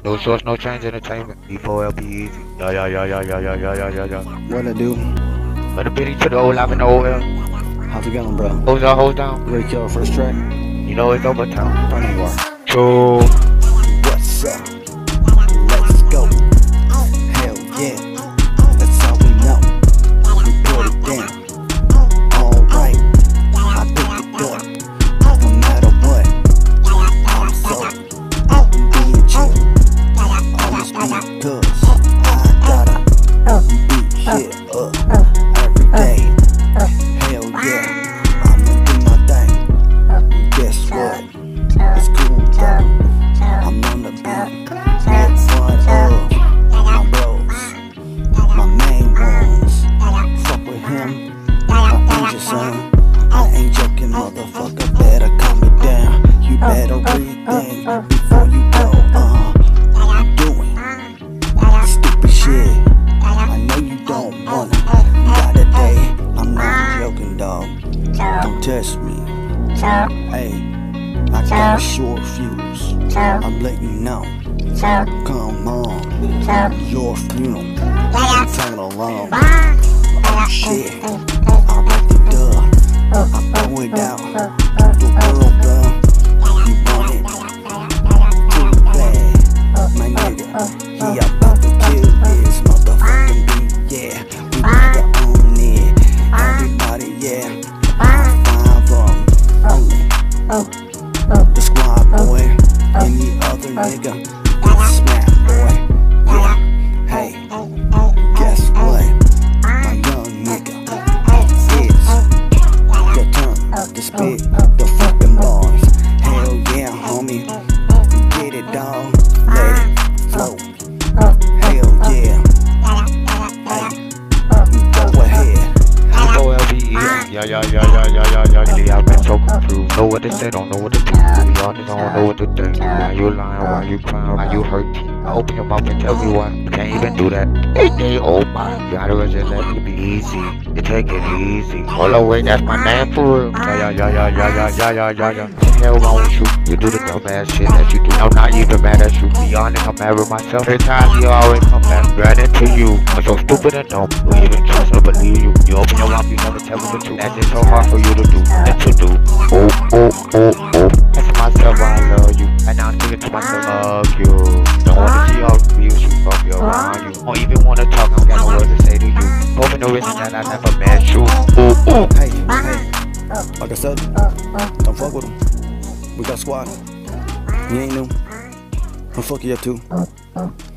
No source, no change entertainment. E4LP easy. Yeah. What I do? But the bitty to the old live in the OL. How's it going, bro? Hold down. You ready to kill our first track? You know it's overtime. I know you are. True. What's up? Let's go. Hell yeah. That's all we know. We put it down. Alright. I picked it up. No matter what. I'm so being chill. Always because I gotta beat shit up every day. Hell yeah. I'ma do my thing. Guess what? It's cool though. I'm on the beat. It's one of my bros, my main ones. Fuck with him, I ain't your son. I ain't joking, motherfucker. Better calm me down. You better rethink before you go. You doing stupid shit. I know you don't wanna. Got a day. I'm not joking, dog. Don't test me. Hey. I got a short fuse, I'm letting you know. Come on, your funeral, turn along. Oh shit, I wrecked the dub, I throw it out, the world gun. You want it, too bad, my nigga. He about to kill this motherfucking beat, yeah. We gotta own it, everybody, yeah. Five only. The squad boy, any other nigga, it's smack boy, yeah. Hey, guess what? My young nigga, it's your turn to spit the fucking bars. Hell yeah, homie, get it dog, let it flow. Hell yeah, hey, go ahead. E4LP yeah. I've been so confused. Know what to say, don't know what to do. To be honest, I don't know what to think. Why you lying? Why you crying? Why you hurting? Open your mouth and tell me why. You can't even do that. Hey, oh my. You gotta just let me be easy. You take it easy. Hold on, wait, that's my name for real. Yeah. Hell wrong with you. You do the dumbass shit that you do. I'm not even mad at you. Be honest, I'm mad with myself. Every time you always come back right into you. I'm so stupid and dumb. Don't even trust or believe you. You open your mouth, you never tell me the truth. That's just so hard for you to do. And to do. Oh. That's myself, I love you. And now I'm thinking to myself, fuck you. Don't wanna see all the views you fuck you around you. Don't even wanna talk, I don't got no words to say to you. Hoping the reason that I never met you. Hey, like I said, don't fuck with him. We got squad. You ain't new. I'll fuck you up too.